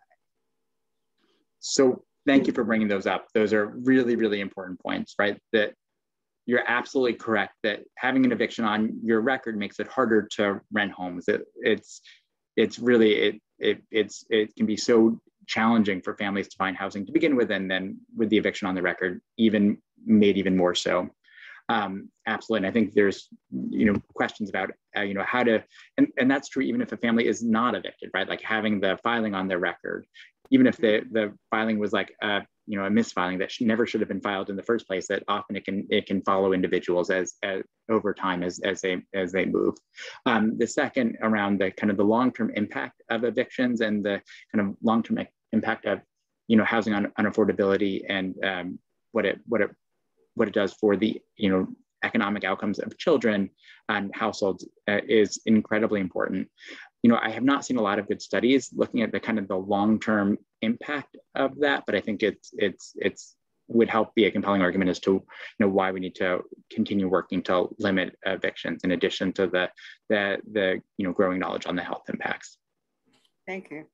So thank you for bringing those up. Those are really, really important points, right? That you're absolutely correct that having an eviction on your record makes it harder to rent homes. It, it's, it's really, it, it, it's, it can be so challenging for families to find housing to begin with, and then with the eviction on the record, even made even more so. Um, absolutely, and I think there's, you know, questions about, uh, you know, how to, and, and that's true even if a family is not evicted, right? Like having the filing on their record, even if the, the filing was like, uh, you know, a misfiling that never should have been filed in the first place, that often it can it can follow individuals as, as over time as, as they as they move. Um, the second around the kind of the long-term impact of evictions and the kind of long-term impact of, you know, housing on, on affordability and um, what it what it what it does for the, you know, economic outcomes of children and households uh, is incredibly important. You know, I have not seen a lot of good studies looking at the kind of the long-term impact of that, but I think it's it's it's would help be a compelling argument as to, you know, why we need to continue working to limit evictions in addition to the the the you know growing knowledge on the health impacts. Thank you.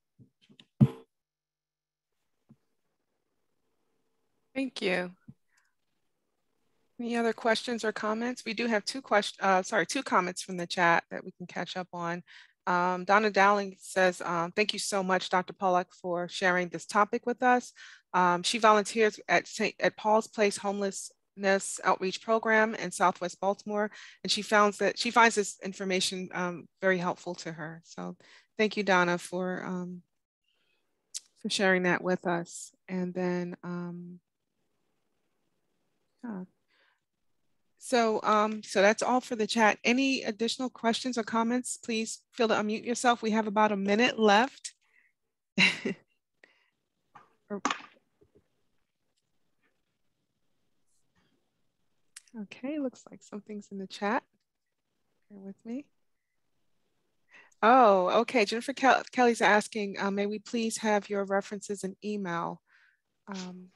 Thank you. Any other questions or comments? We do have two questions, uh, sorry, two comments from the chat that we can catch up on. Um, Donna Dowling says, um, thank you so much, Doctor Pollack, for sharing this topic with us. Um, she volunteers at, Saint at Paul's Place Homelessness Outreach Program in Southwest Baltimore, and she found that she finds this information um, very helpful to her. So thank you, Donna, for, um, for sharing that with us. And then, um, yeah. So, um, so that's all for the chat. Any additional questions or comments? Please feel to unmute yourself. We have about a minute left. Okay, looks like something's in the chat. Bear with me. Oh, okay. Jennifer Ke Kelly's asking, uh, may we please have your references and email? Um,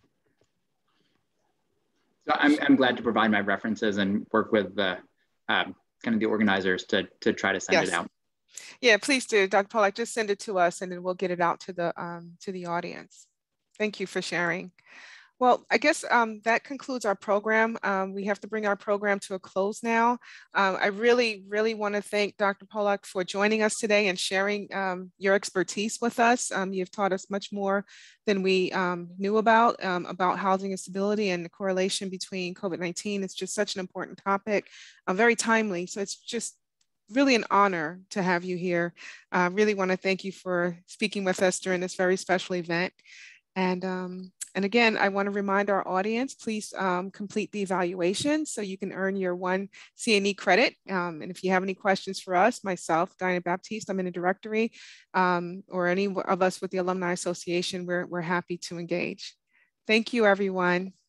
So I'm, I'm glad to provide my references and work with the um, kind of the organizers to, to try to send yes. it out. Yeah, please do, Doctor Pollack. Just send it to us and then we'll get it out to the, um, to the audience. Thank you for sharing. Well, I guess um, that concludes our program. Um, we have to bring our program to a close now. Uh, I really, really want to thank Doctor Pollack for joining us today and sharing um, your expertise with us. Um, you've taught us much more than we um, knew about, um, about housing instability and the correlation between COVID nineteen. It's just such an important topic, uh, very timely. So it's just really an honor to have you here. I uh, really want to thank you for speaking with us during this very special event. And um, And again, I want to remind our audience, please um, complete the evaluation so you can earn your one C N E credit. Um, and if you have any questions for us, myself, Diana Baptiste, I'm in a directory, um, or any of us with the Alumni Association, we're, we're happy to engage. Thank you, everyone.